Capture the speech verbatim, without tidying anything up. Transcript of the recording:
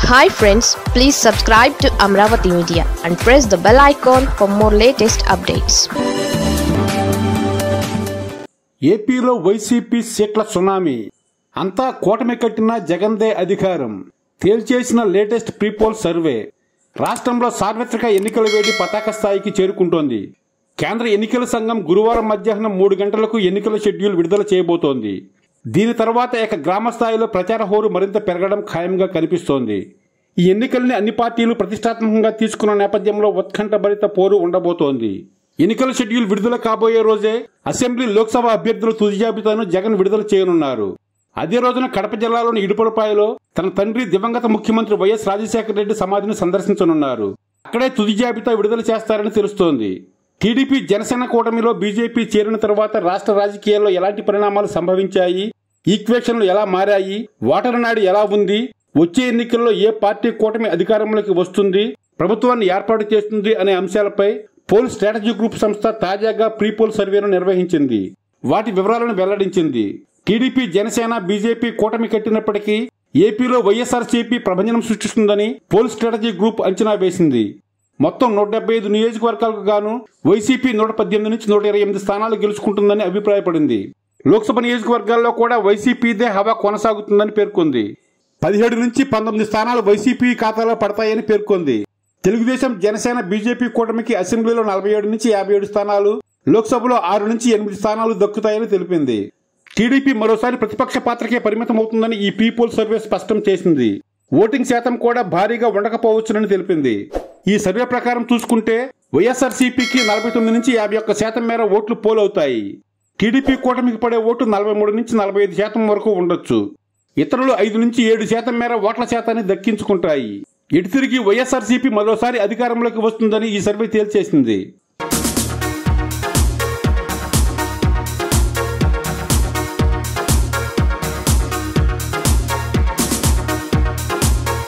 Hi friends, please subscribe to Amravati Media and press the bell icon for more latest updates. ఏపీలో వైసీపీ సీట్ల tsunami అంతా కూటమి కట్టిన జగన్దే అధికారం తేల్చేసిన లేటెస్ట్ ప్రీపోల్ సర్వే రాష్ట్రంలో సార్వత్రిక ఎన్నికల వేడి పతాక స్థాయికి చేరుకుంటోంది. కేంద్ర ఎన్నికల సంఘం గురువారం మధ్యాహ్నం మూడు గంటలకు ఎన్నికల షెడ్యూల్ విడుదల చేయబోతోంది. దీని తర్వాత ఇక గ్రామ స్థాయిలో ప్రచార హోరు మరింత పెరగడం ఖాయంగా కనిపిస్తోంది. ఈ ఎన్నికల్ని అన్ని పార్టీలు ప్రతిష్టాత్మకంగా తీసుకున్న నేపథ్యంలో ఉత్కంఠభరిత పోరు ఉండబోతోంది. ఎన్నికల షెడ్యూల్ విడుదల కాబోయే రోజే అసెంబ్లీ లోక్సభ అభ్యర్థుల తుది జాబితాను జగన్ విడుదల చేయనున్నారు. అదే రోజున కడప జిల్లాలోని ఇడుపులపాయలో తన తండ్రి దివంగత ముఖ్యమంత్రి వైఎస్ రాజశేఖర రెడ్డి సమాధిని సందర్శించనున్నారు. అక్కడే తుది జాబితా విడుదల చేస్తారని తెలుస్తోంది. టీడీపీ జనసేన కూటమిలో బీజేపీ చేరిన తర్వాత రాష్ట్ర రాజకీయాల్లో ఎలాంటి పరిణామాలు సంభవించాయి, ఈక్వేషన్లు ఎలా మారాయి, ఓటరు నాడు ఎలా ఉంది, వచ్చే ఎన్నికల్లో ఏ పార్టీ కూటమి అధికారంలోకి వస్తుంది, ప్రభుత్వాన్ని ఏర్పాటు చేస్తుంది అనే అంశాలపై పోల్ స్ట్రాటజీ గ్రూప్ సంస్థ తాజాగా ప్రీపోల్ సర్వేను నిర్వహించింది. వాటి వివరాలను వెల్లడించింది. టీడీపీ జనసేన బీజేపీ కూటమి కట్టినప్పటికీ ఏపీలో వైఎస్ఆర్సీపీ ప్రభంజనం సృష్టిస్తుందని పోల్ స్ట్రాటజీ గ్రూప్ అంచనా వేసింది. మొత్తం నూట డెబ్బై ఐదు నియోజకవర్గాలకు గాను వైసీపీ నూట పద్దెనిమిది నుంచి నూట ఇరవై ఎనిమిది స్థానాలు గెలుచుకుంటుందని అభిప్రాయపడింది. లోక్సభ నియోజకవర్గాల్లో కూడా వైసీపీదే హవా కొనసాగుతుందని పేర్కొంది. పదిహేడు నుంచి పంతొమ్మిది స్థానాలు వైసీపీ ఖాతాలో పడతాయని పేర్కొంది. తెలుగుదేశం జనసేన బీజేపీ కూటమికి అసెంబ్లీలో నలభై ఏడు నుంచి యాభై ఏడు స్థానాలు, లోక్సభలో ఆరు నుంచి ఎనిమిది స్థానాలు దక్కుతాయని తెలిపింది. టీడీపీ మరోసారి ప్రతిపక్ష పాత్రకే పరిమితమవుతుందని ఈ ప్రీపోల్ సర్వే స్పష్టం చేసింది. ఓటింగ్ శాతం కూడా భారీగా ఉండకపోవచ్చునని తెలిపింది. ఈ సర్వే ప్రకారం చూసుకుంటే వైఎస్ఆర్సీపీకి నలభై తొమ్మిది నుంచి యాభై ఒక్క శాతం మేర ఓట్లు పోలవుతాయి. టీడీపీ కూటమికి పడే ఓటు నలభై మూడు నుంచి నలభై ఐదు శాతం వరకు ఉండొచ్చు. ఇతరులు ఐదు నుంచి ఏడు శాతం మేర ఓట్ల శాతాన్ని దక్కించుకుంటాయి. ఇటు తిరిగి వైఎస్ఆర్సీపీ మరోసారి అధికారంలోకి వస్తుందని ఈ సర్వే తేల్చేసింది.